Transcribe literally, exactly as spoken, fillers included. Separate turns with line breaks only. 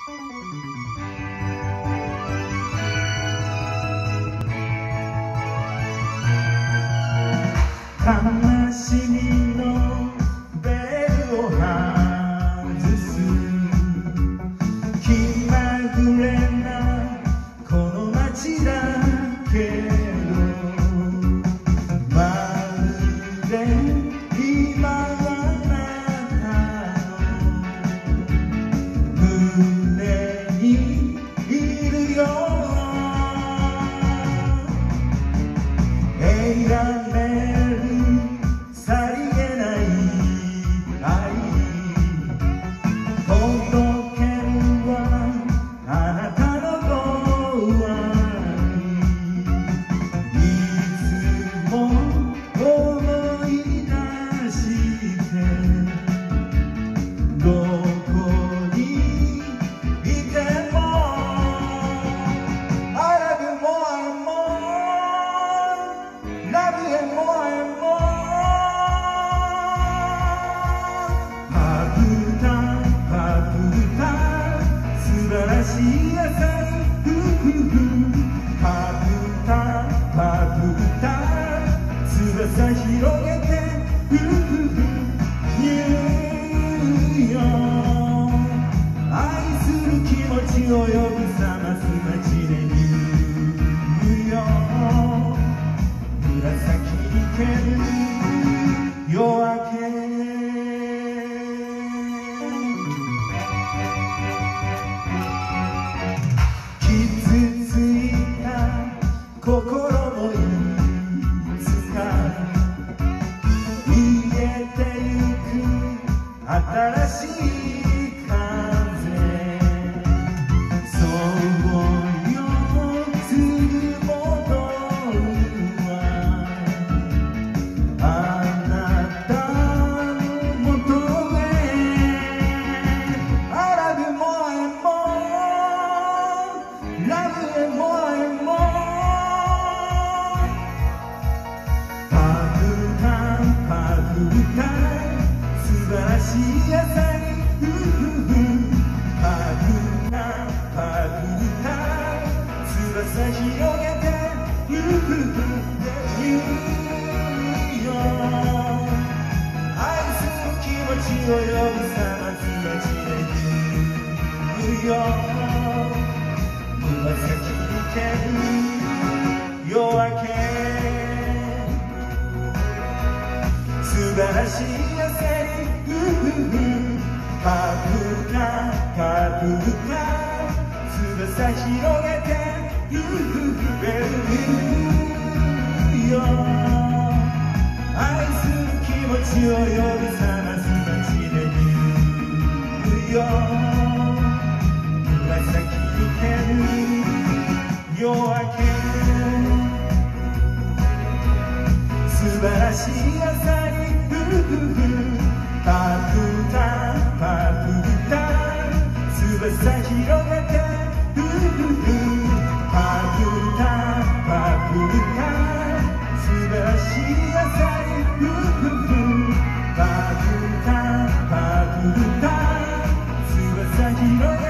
悲しみのベルを外す気まぐれなこの街だけどまるで今はあなたの胸にいるよ選べさりげない愛届けるはあなたの声いつも思い出してどこにいても I love you more and more love you more and more素晴らしい朝ふふふパプタパプタ翼広げてふふふニューヨーク愛する気持ちを呼ぶさます街でニューヨーク紫にける夜明け心もいつか癒えてゆく新しい風そうよすぐ戻るわあなたのもとへ I love you more and more love you more and more素晴らしい朝にふふふパプタパプタ翼広げてふふふニューヨーク愛する気持ちを呼ぶさます街でニューヨーク紫にける夜明け素晴らしい朝にふふふパプタパプタ翼広げてふふふベルよ愛する気持ちを呼び覚ます街でニューヨーク紫にける夜明け素晴らしい朝にパプタパプタ翼広げてふふふパプタパプタ素晴らしい朝にふふふパプタパプタ翼広げて